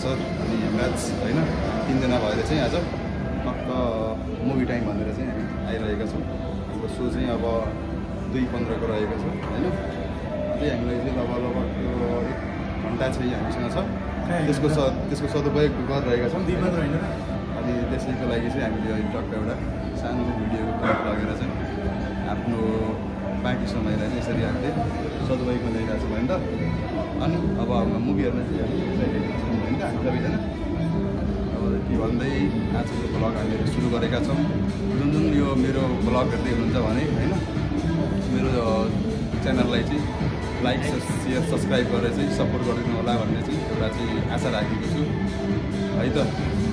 Sir अनि हेमराज होइन तीनजना भएर चाहिँ आज टक्क मुभी टाइम भनेर चाहिँ हामी आइरहेका छौँ। हाम्रो सो चाहिँ अब 2:15 को रहेको छ होइन। अझै हामीलाई चाहिँ लगभग 1 घन्टा चाहिँ हामीसँग छ, त्यसको सदुपयोग गरिरहेका छौँ। अनि त्यसैको लागि चाहिँ हामीले अहिले टक्क एउटा सानो भिडियोको क्लिप लगेर चाहिँ आफ्नो बाँकी समयलाई चाहिँ यसरी हामीले सदुपयोगमा ल्याइरहेको छौँ होइन त। अनि अब हाम्रो मुभी हेर्न चाहिँ हामी एक्साइटेड छौँ होइन त हामी सबैजना। अब के भन्दै आजको भ्लग हामीले सुरु गरेका छौँ। जुन यो मेरो भ्लग हेर्दै हुनुहुन्छ भने होइन मेरो च्यानललाई चाहिँ लाइक सेयर सब्सक्राइब गरेर चाहिँ सपोर्ट गरिदिनु होला भन्ने चाहिँ एउटा चाहिँ आशा राखेको छु है त।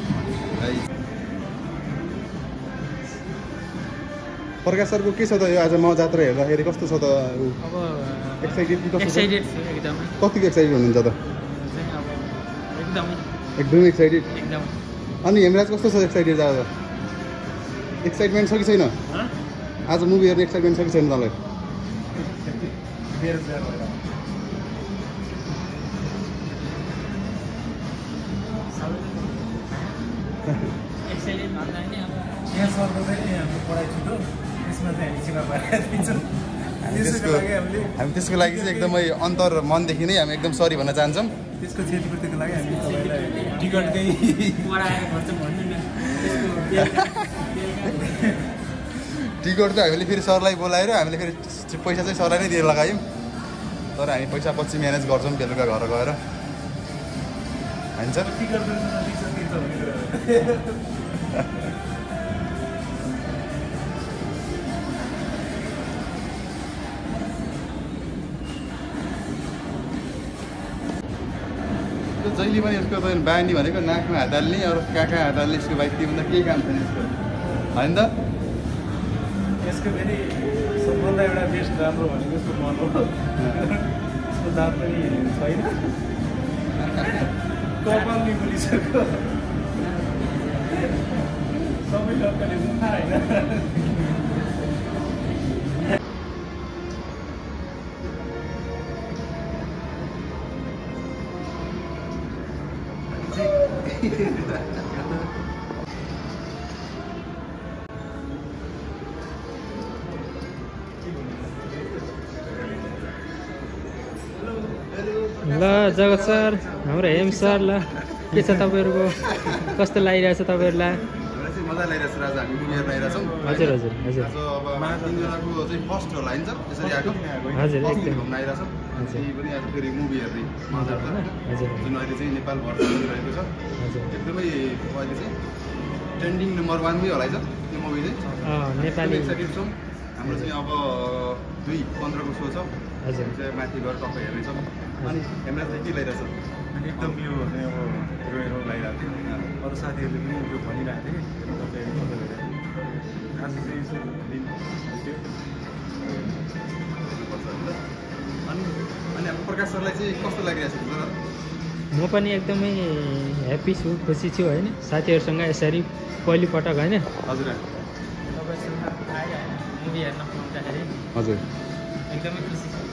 प्रकाश सरको के छ त यो आज महाजात्रा हेर्दाखेरि कस्तो छ त? अब एक्साइटेड एक्साइटेड छु एकदमै। कतिको एक्साइटेड हुनुहुन्छ त? एकदमै एक्साइटेड। अनि हेमराज कस्तो छ एक्साइटेड आज? एक्साइटमेन्ट छ कि छैन? आज मुभी हेर्ने एक्साइटमेन्ट छ कि छैन तँलाई? हामी त्यसको लागि चाहिँ एकदमै अन्तर मनदेखि नै हामी एकदम सरी भन्न चाहन्छौँ। त्यसको क्षतिपूर्तिको लागि हामी तपाईँलाई टिकटकै टिकट त हामीले फेरि सरलाई बोलाएर हामीले फेरि पैसा चाहिँ सरलाई नै दिएर लगायौँ। तर हामी पैसा पछि म्यानेज गर्छौँ बेलुका घर गएर होइन सर। जहिले पनि यसको त बानी भनेको नाकमा हात हाल्ने अरू कहाँ हात हाल्ने, यसको बाइक त्योभन्दा केही काम छैन यसको होइन त। यसको फेरि सबभन्दा एउटा बेस्ट राम्रो भनेको यसको मन हो। यसको दाँत पनि छैन, कपाल नि गुलिसक्यो, सबै टक्कले दुखा होइन। ल जगत सर, हाम्रो हेम सर, ल के छ तपाईँहरूको? कस्तो लागिरहेछ तपाईँहरूलाई? मजा लागिरहेछ आज हामी मुभी हेर्न आइरहेछौँ। हजुर हजुर हजुर आज अब तीनजनाको चाहिँ फर्स्ट होला होइन सर यसरी आएको? हजुर एकदम घुम्न आइरहेछौँ। त्यही पनि आज फेरि मुभी हेर्ने मजा छ हजुर जुन अहिले चाहिँ नेपालभर चलिरहेको छ। एकदमै अहिले चाहिँ ट्रेन्डिङ नम्बर 1 मै होला है सर त्यो मुभी चाहिँ। नेपाली एक्साइटेड छौँ। हाम्रो चाहिँ अब 2:15 को सो छ। हजुर चाहिँ माथि गएर टक्क हेर्नेछौँ। अनि हेमराज चाहिँ के लागिरहेछ? एकदम यो चाहिँ अब हिरो लागिरहेको थियो। अरू साथीहरूले पनि त्यो भनिरहेको थियो कि आज चाहिँ यसो दिन अनि अब प्रकाश सरलाई चाहिँ कस्तो लागिरहेछ? म पनि एकदमै ह्याप्पी छु, खुसी छु होइन। साथीहरूसँग यसरी पहिलोपटक होइन हजुर मुभी हेर्न पाउँदाखेरि हजुर एकदमै खुसी छु।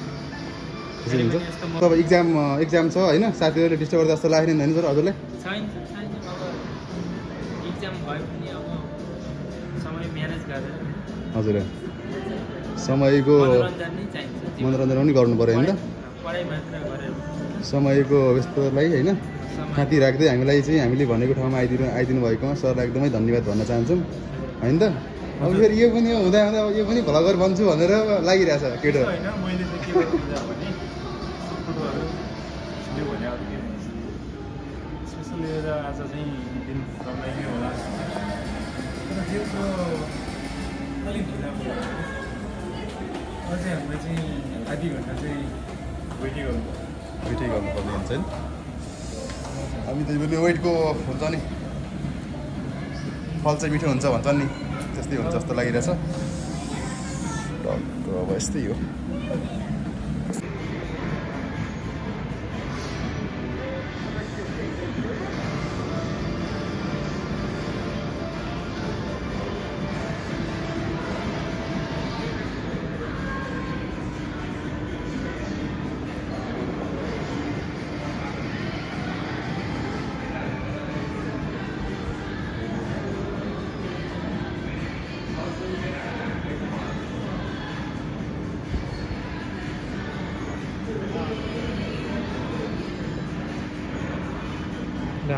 अब एक्जाम छ होइन, साथीहरूले डिस्टर्ब गर्दा जस्तो लागेन होइन सर हजुरलाई? छैन अब इक्जाम भयो पनि अब समय म्यानेज गरेर हजुर समयको मनोरञ्जन पनि गर्नु पऱ्यो होइन त। पढाइ मात्र गरेर समयको व्यस्ततालाई होइन खाती राख्दै हामीले भनेको ठाउँमा आइदिनु भएकोमा सरलाई एकदमै धन्यवाद भन्न चाहन्छौँ होइन त। अब फेरि यो पनि हुँदा यो पनि भ्लगर बन्छु भनेर लागिरहेछ केटो होइन। मैले चाहिँ के गर्नु भने फोटोहरू भने अब के स्पेसल लिएर आज चाहिँ दिन रमाइलो होला तर जेको अलिक ढिला भयो अझै हामीले चाहिँ आधी घन्टा चाहिँ वेटिङ गर्नुपर्ने हुन्छ नि। हामी त वेटको हुन्छ नि फल चाहिँ मिठो हुन्छ भन्छन् नि, त्यस्तै हुन्छ जस्तो लागिरहेछ। टक्क अब यस्तै हो।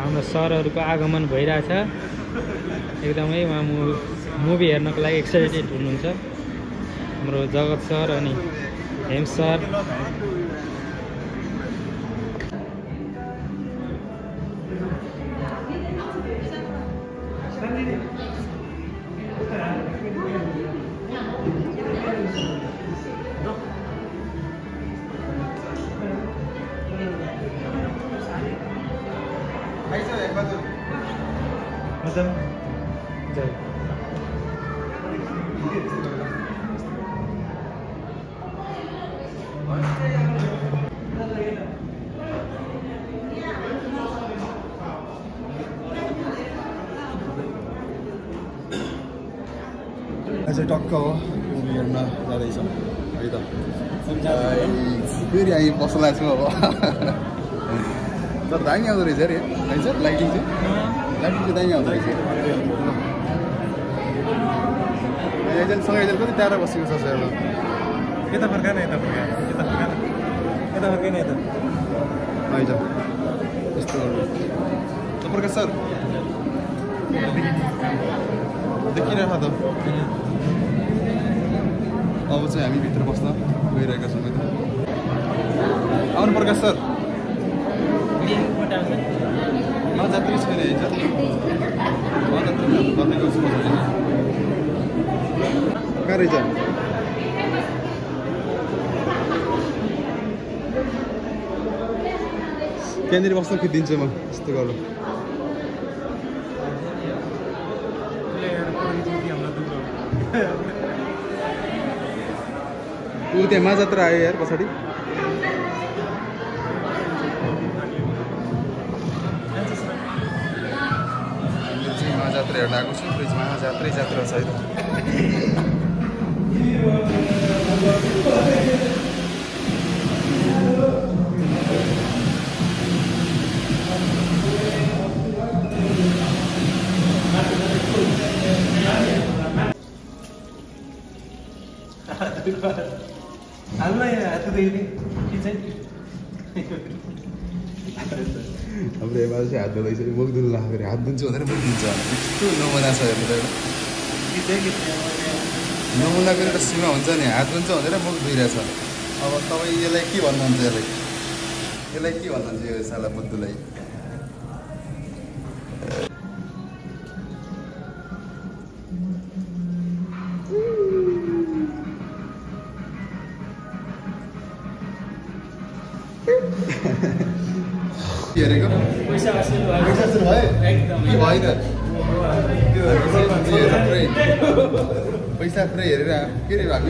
हाम्रो सरहरूको आगमन भइरहेछ एकदमै उहाँ मुभी हेर्नको लागि एक्साइटेड हुनुहुन्छ हाम्रो जगत सर अनि हेम सर चाहिँ टक्क हो मुभी हेर्न जाँदैछ है त फेरि यहाँ बस्न छु अब तर दामी आउँदो रहेछ अरे है सर लाइटिङ चाहिँ दामी आउँदो रहेछ एजेन्टसँग एजेन्ट कति टाढा बसेको छ सर यता फर्काएन यता फर्काएन यता है त यस्तो प्रकाश सर देखिरह त अब चाहिँ हामी भित्र बस्न गइरहेका छौँ आउनु प्रकाश सर जात्रै छैन कहाँ रहेछ त्यहाँनिर बस्न खिचिदिन्छु म यस्तो गर्नु ऊ त्यहाँ माजात्रा आयो यार पछाडि महाजात्रा हेर्न आएको छु फ्रिजमा जात्रै जात्रा छ है त हाम्रो एमा चाहिँ हात धुँदैछ मुख धुल्ला फेरि हात धुन्छु भनेर मुख धुन्छ यस्तो नमुना छ हेर्नु त नमुनाको एउटा सीमा हुन्छ नि हात धुन्छ भनेर मुख धुइरहेछ अब तपाईँ यसलाई के भन्नुहुन्छ यसलाई के भन्नुहुन्छ यो साला बुद्धुलाई हेरेको पैसा असुल भयो एकदम के भएन पैसा पुरै हेरेर के अरे हामी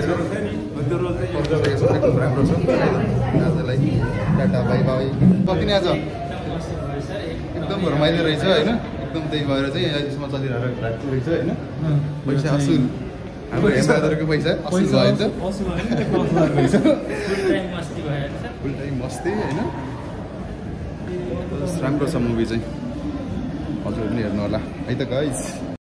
राम्रो छ आजलाई टाटा बाई बाई कति नै आज एकदम रमाइलो रहेछ होइन एकदम त्यही भएर चाहिँ यसमा चलिरहेको रहेछ होइन पैसा असुल हाम्रो हेमबहादुरको पैसा असुल भएछ फुल टाइम मस्ती होइन राम्रो छ मुभी चाहिँ हजुर पनि हेर्नु होला है त गाइस।